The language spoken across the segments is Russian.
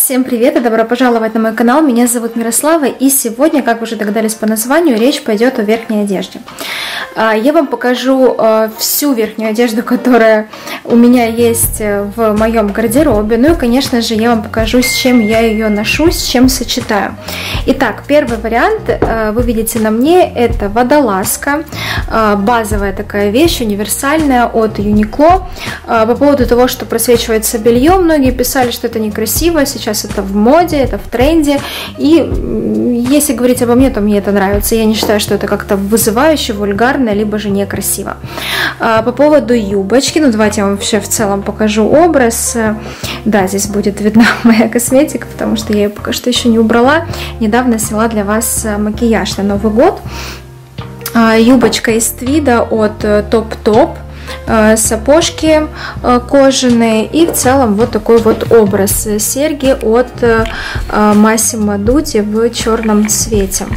Всем привет и добро пожаловать на мой канал. Меня зовут Мирослава, и сегодня, как вы уже догадались по названию, речь пойдет о верхней одежде. Я вам покажу всю верхнюю одежду, которая у меня есть в моем гардеробе. Ну и, конечно же, я вам покажу, с чем я ее ношу, с чем сочетаю. Итак, первый вариант вы видите на мне, это водолазка, базовая такая вещь, универсальная от Uniqlo. По поводу того, что просвечивается белье, многие писали, что это некрасиво, сейчас это в моде, это в тренде, и если говорить обо мне, то мне это нравится. Я не считаю, что это как-то вызывающе, вульгарно, либо же некрасиво. По поводу юбочки, ну давайте я вам вообще в целом покажу образ. Да, здесь будет видна моя косметика, потому что я ее пока что еще не убрала. Недавно сняла для вас макияж на Новый год. Юбочка из твида от Top. Сапожки кожаные и в целом вот такой вот образ. Серьги от Massimo Dutti в черном цвете.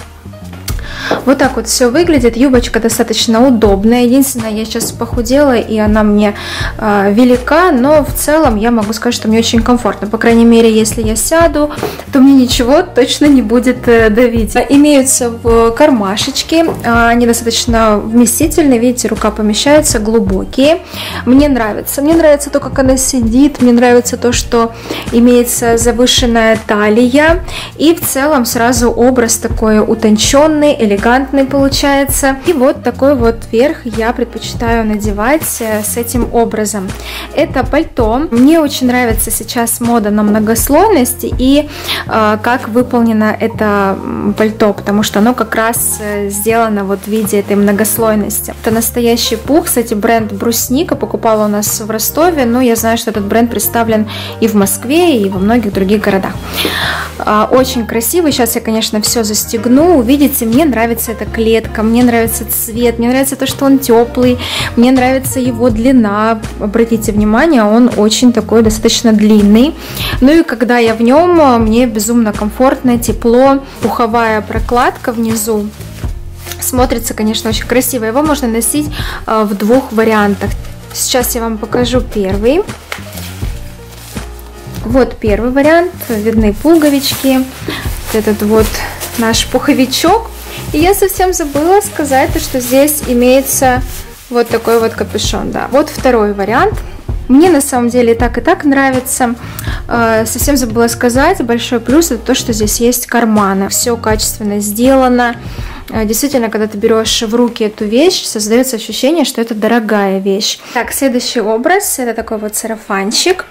Вот так вот все выглядит. Юбочка достаточно удобная. Единственное, я сейчас похудела, и она мне велика, но в целом я могу сказать, что мне очень комфортно. По крайней мере, если я сяду, то мне ничего точно не будет давить. Имеются в кармашечки. Они достаточно вместительные. Видите, рука помещается, глубокие. Мне нравится. Мне нравится то, как она сидит. Мне нравится то, что имеется завышенная талия. И в целом сразу образ такой утонченный, элегантный получается. И вот такой вот верх я предпочитаю надевать с этим образом. Это пальто. Мне очень нравится сейчас мода на многослойность и как выполнено это пальто, потому что оно как раз сделано вот в виде этой многослойности. Это настоящий пух. Кстати, бренд Брусника, покупала у нас в Ростове, но я знаю, что этот бренд представлен и в Москве, и во многих других городах. Очень красивый. Сейчас я, конечно, все застегну. Увидите, мне нравится эта клетка, мне нравится цвет, мне нравится то, что он теплый, мне нравится его длина. Обратите внимание, он очень такой достаточно длинный. Ну и когда я в нем, мне безумно комфортно, тепло, пуховая прокладка внизу. Смотрится, конечно, очень красиво. Его можно носить в двух вариантах. Сейчас я вам покажу первый. Вот первый вариант. Видны пуговички. Этот вот наш пуховичок. И я совсем забыла сказать, что здесь имеется вот такой вот капюшон. Да. Вот второй вариант. Мне на самом деле и так нравится. Совсем забыла сказать, большой плюс это то, что здесь есть карманы. Все качественно сделано. Действительно, когда ты берешь в руки эту вещь, создается ощущение, что это дорогая вещь. Так, следующий образ, это такой вот сарафанчик,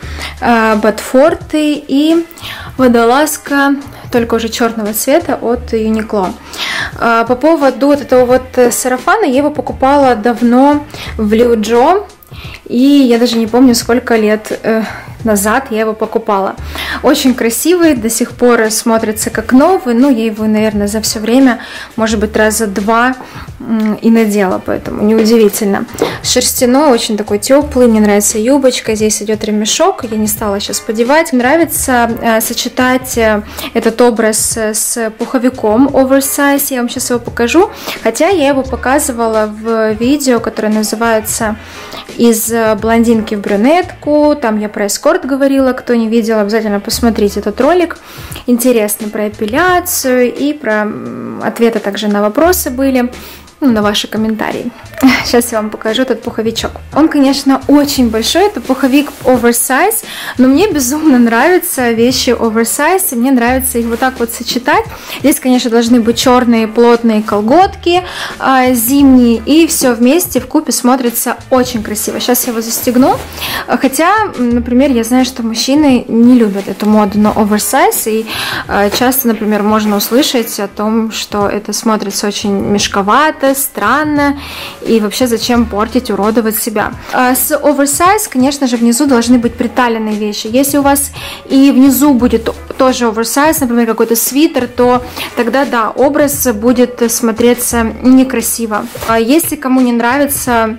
ботфорты и водолазка, только уже черного цвета от Uniqlo. По поводу вот этого вот сарафана, я его покупала давно в Liu-Jo. И я даже не помню, сколько лет назад я его покупала. Очень красивый, до сих пор смотрится как новый. Ну, я его, наверное, за все время, может быть, раза два и надела, поэтому неудивительно. Шерстяной, очень такой теплый, мне нравится юбочка, здесь идет ремешок, я не стала сейчас подевать. Нравится сочетать этот образ с пуховиком oversize, я вам сейчас его покажу. Хотя я его показывала в видео, которое называется «Из блондинки в брюнетку», там я про эскорт говорила, кто не видел, обязательно посмотрите этот ролик. Интересно про эпиляцию и про ответы также на вопросы были, на ваши комментарии. Сейчас я вам покажу этот пуховичок. Он, конечно, очень большой, это пуховик oversize, но мне безумно нравятся вещи oversize, и мне нравится их вот так вот сочетать. Здесь, конечно, должны быть черные плотные колготки зимние, и все вместе вкупе смотрится очень красиво. Сейчас я его застегну, хотя, например, я знаю, что мужчины не любят эту моду на oversize, и часто, например, можно услышать о том, что это смотрится очень мешковато, странно, и вообще зачем портить, уродовать себя. С oversize, конечно же, внизу должны быть приталенные вещи. Если у вас и внизу будет тоже oversize, например, какой-то свитер, то тогда, да, образ будет смотреться некрасиво. Если кому не нравится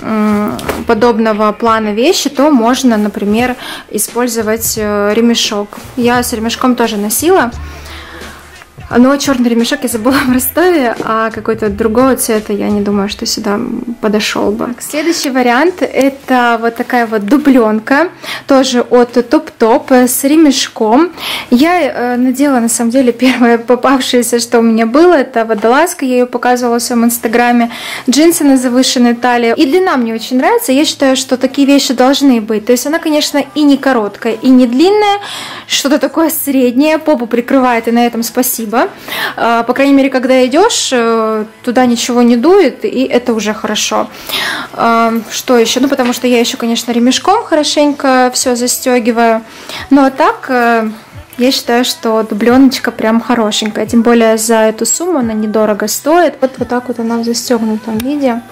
подобного плана вещи, то можно, например, использовать ремешок. Я с ремешком тоже носила. Но черный ремешок я забыла в Ростове, а какой-то другого цвета я не думаю, что сюда подошел бы. Следующий вариант — это вот такая вот дубленка, тоже от Топ-Топ с ремешком. Я надела, на самом деле, первое попавшееся, что у меня было, это водолазка, я ее показывала в своем инстаграме, джинсы на завышенной талии. И длина мне очень нравится, я считаю, что такие вещи должны быть. То есть она, конечно, и не короткая, и не длинная, что-то такое среднее, попу прикрывает, и на этом спасибо. По крайней мере, когда идешь, туда ничего не дует, и это уже хорошо. Что еще? Ну, потому что я еще, конечно, ремешком хорошенько все застегиваю. Но так, я считаю, что дубленочка прям хорошенькая. Тем более за эту сумму она недорого стоит. Вот так вот она в застегнутом виде.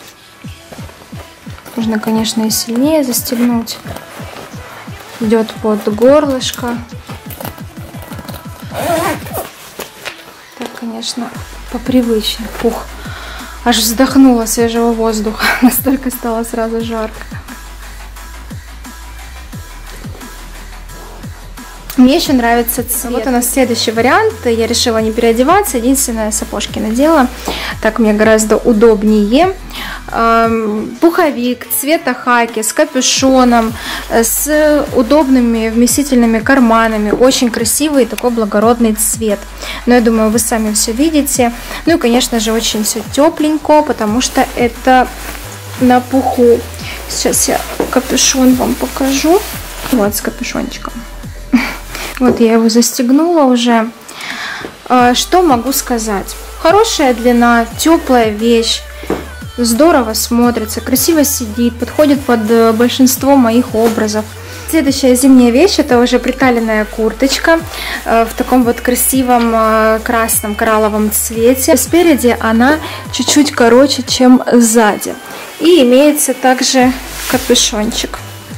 Можно, конечно, и сильнее застегнуть. Идет под горлышко. Так, конечно, попривычнее. Фух, аж вздохнула свежего воздуха. Настолько стало сразу жарко. Мне еще нравится цвет. Вот у нас следующий вариант. Я решила не переодеваться. Единственное, сапожки надела. Так мне гораздо удобнее. Пуховик цвета хаки с капюшоном, с удобными вместительными карманами. Очень красивый такой благородный цвет. Но я думаю, вы сами все видите. Ну и, конечно же, очень все тепленько, потому что это на пуху. Сейчас я капюшон вам покажу. Вот с капюшончиком. Вот я его застегнула уже. Что могу сказать? Хорошая длина, теплая вещь. Здорово смотрится, красиво сидит, подходит под большинство моих образов. Следующая зимняя вещь — это уже приталенная курточка в таком вот красивом красном коралловом цвете. Спереди она чуть-чуть короче, чем сзади. И имеется также капюшончик.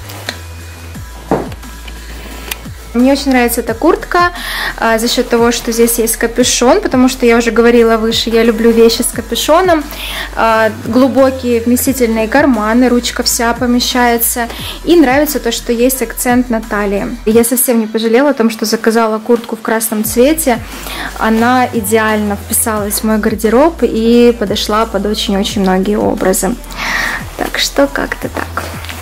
Мне очень нравится эта куртка за счет того, что здесь есть капюшон, потому что я уже говорила выше, я люблю вещи с капюшоном. Глубокие вместительные карманы, ручка вся помещается. И нравится то, что есть акцент на талии. Я совсем не пожалела о том, что заказала куртку в красном цвете. Она идеально вписалась в мой гардероб и подошла под очень-очень многие образы. Так что как-то так.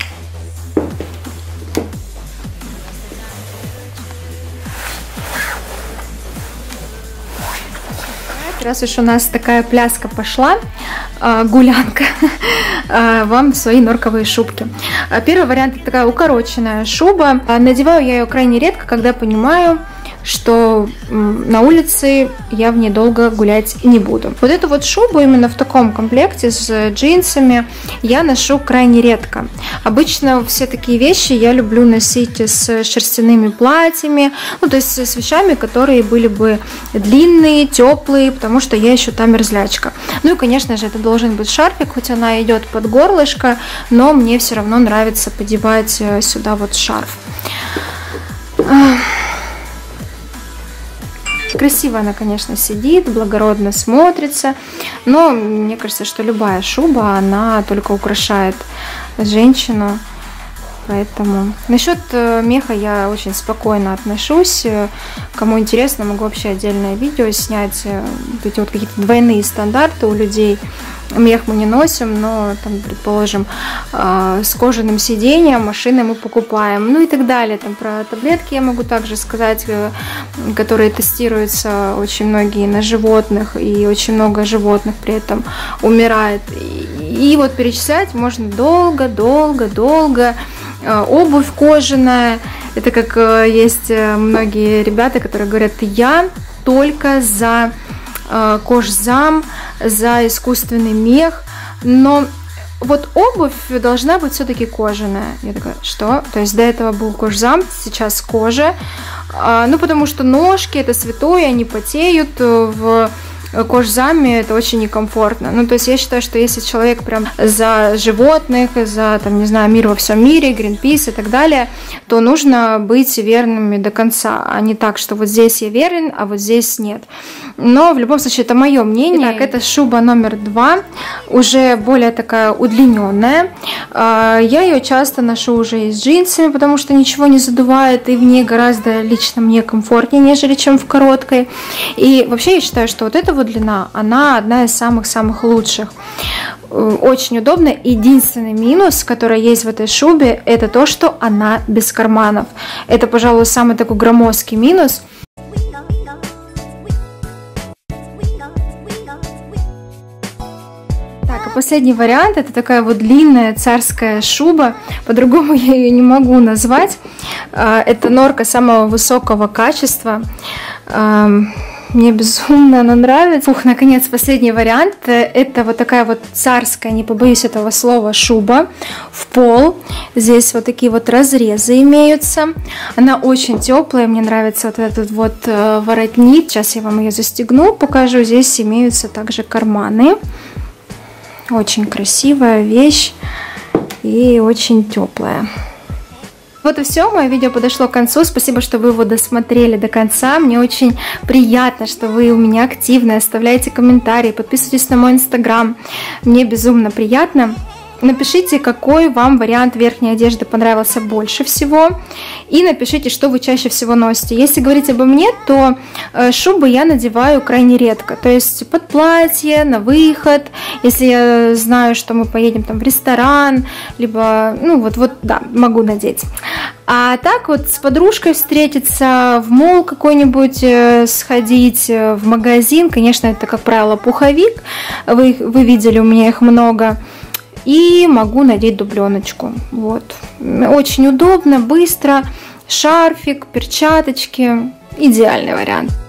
Раз уж у нас такая пляска пошла, гулянка, вам свои норковые шубки. Первый вариант — это такая укороченная шуба. Надеваю я ее крайне редко, когда понимаю, что на улице я в ней долго гулять не буду. Вот эту вот шубу именно в таком комплекте с джинсами я ношу крайне редко. Обычно все такие вещи я люблю носить с шерстяными платьями, ну то есть с вещами, которые были бы длинные, теплые, потому что я еще та мерзлячка. Ну и, конечно же, это должен быть шарфик, хоть она идет под горлышко, но мне все равно нравится подевать сюда вот шарф. Красиво она, конечно, сидит, благородно смотрится, но мне кажется, что любая шуба, она только украшает женщину. Поэтому насчет меха я очень спокойно отношусь. Кому интересно, могу вообще отдельное видео снять. Вот эти вот какие-то двойные стандарты у людей. Мех мы не носим, но там, предположим, с кожаным сиденьем машины мы покупаем, ну и так далее. Там про таблетки я могу также сказать, которые тестируются очень многие на животных, и очень много животных при этом умирает. И вот перечислять можно долго. Обувь кожаная. Это как есть многие ребята, которые говорят: я только за кожзам, за искусственный мех, но вот обувь должна быть все-таки кожаная. Я такая: что? То есть до этого был кожзам, сейчас кожа. Ну, потому что ножки — это святое, они потеют в кожзаме это очень некомфортно. Ну, то есть я считаю, что если человек прям за животных, за, там, не знаю, мир во всем мире, Greenpeace и так далее, то нужно быть верными до конца, а не так, что вот здесь я верен, а вот здесь нет. Но в любом случае это мое мнение. Итак, это шуба номер 2, уже более такая удлиненная. Я ее часто ношу уже и с джинсами, потому что ничего не задувает, и в ней гораздо лично мне комфортнее, нежели чем в короткой. И вообще я считаю, что вот эта вот длина, она одна из самых-самых лучших. Очень удобно. Единственный минус, который есть в этой шубе, это то, что она без карманов. Это, пожалуй, самый такой громоздкий минус. Так, а последний вариант — это такая вот длинная царская шуба, по-другому я ее не могу назвать. Это норка самого высокого качества. Мне безумно она нравится. Ух, наконец, последний вариант. Это вот такая вот царская, не побоюсь этого слова, шуба в пол. Здесь вот такие вот разрезы имеются. Она очень теплая, мне нравится вот этот вот воротник. Сейчас я вам ее застегну, покажу. Здесь имеются также карманы. Очень красивая вещь и очень теплая. Вот и все, мое видео подошло к концу. Спасибо, что вы его досмотрели до конца. Мне очень приятно, что вы у меня активны, оставляете комментарии, подписывайтесь на мой инстаграм. Мне безумно приятно. Напишите, какой вам вариант верхней одежды понравился больше всего. И напишите, что вы чаще всего носите. Если говорить обо мне, то шубы я надеваю крайне редко. То есть под платье, на выход. Если я знаю, что мы поедем там в ресторан, либо, ну вот, да, могу надеть. А так вот с подружкой встретиться, в молл какой-нибудь сходить, в магазин. Конечно, это, как правило, пуховик. Вы видели, у меня их много. И могу надеть дубленочку. Вот. Очень удобно, быстро. Шарфик, перчаточки. Идеальный вариант.